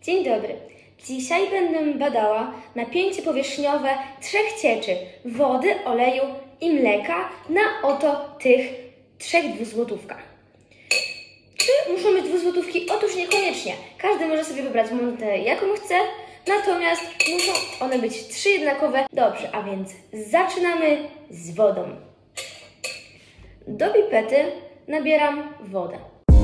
Dzień dobry. Dzisiaj będę badała napięcie powierzchniowe 3 cieczy wody, oleju i mleka na oto tych 3 dwuzłotówkach. Czy muszą być dwuzłotówki? Otóż niekoniecznie. Każdy może sobie wybrać monetę jaką chce, natomiast muszą one być 3 jednakowe. Dobrze, a więc zaczynamy z wodą. Do pipety nabieram wodę.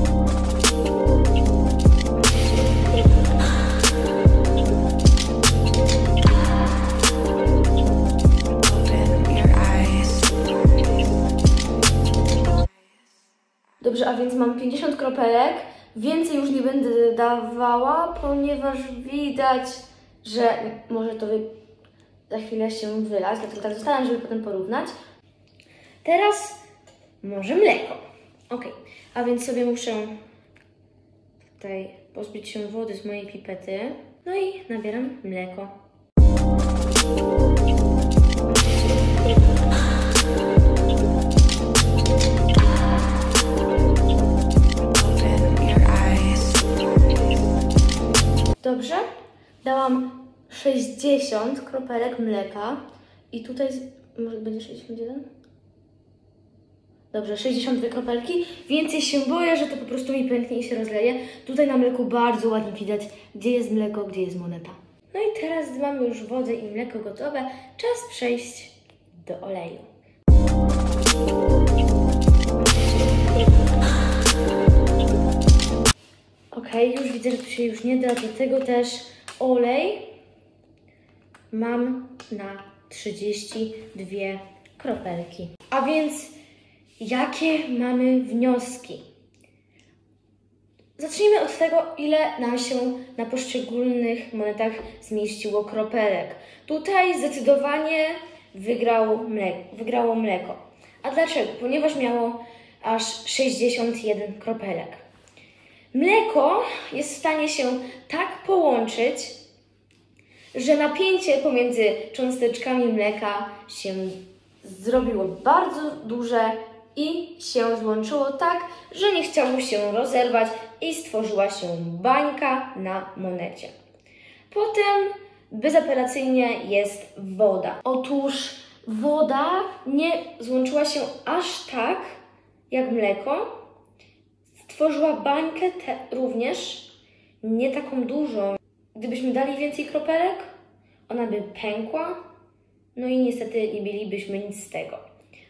Dobrze, a więc mam 50 kropelek. Więcej już nie będę dawała, ponieważ widać, że może to za chwilę się wylać, dlatego tak zostawiam, żeby potem porównać. Teraz może mleko. Ok, a więc sobie muszę tutaj pozbyć się wody z mojej pipety. No i nabieram mleko. Dobrze, dałam 60 kropelek mleka i tutaj, może będzie 61? Dobrze, 62 kropelki. Więcej się boję, że to po prostu mi pęknie i się rozleje. Tutaj na mleku bardzo ładnie widać, gdzie jest mleko, gdzie jest moneta. No i teraz, gdy mamy już wodę i mleko gotowe, czas przejść do oleju. Ok, już widzę, że tu się już nie da, dlatego też olej mam na 32 kropelki. A więc jakie mamy wnioski? Zacznijmy od tego, ile nam się na poszczególnych zmieściło kropelek. Tutaj zdecydowanie wygrało mleko. A dlaczego? Ponieważ miało aż 61 kropelek. Mleko jest w stanie się tak połączyć, że napięcie pomiędzy cząsteczkami mleka się zrobiło bardzo duże i się złączyło tak, że nie chciało się rozerwać i stworzyła się bańka na monecie. Potem bezapelacyjnie jest woda. Otóż woda nie złączyła się aż tak jak mleko. Stworzyła bańkę również nie taką dużą. Gdybyśmy dali więcej kropelek, ona by pękła. No i niestety nie mielibyśmy nic z tego.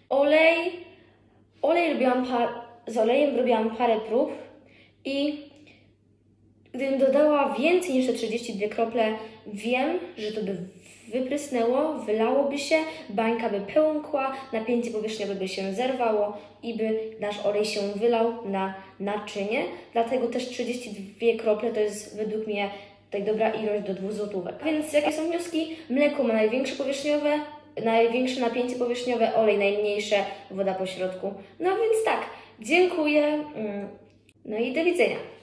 Z olejem robiłam parę prób i gdybym dodała więcej niż te 32 krople, wiem, że to by wyprysnęło, wylałoby się, bańka by pękła, napięcie powierzchniowe by się zerwało i by nasz olej się wylał na naczynie. Dlatego też 32 krople to jest według mnie tak dobra ilość do 2 złotówek. Więc jakie są wnioski? Mleko ma największe napięcie powierzchniowe, olej najmniejsze, woda po środku. No więc tak, dziękuję, no i do widzenia.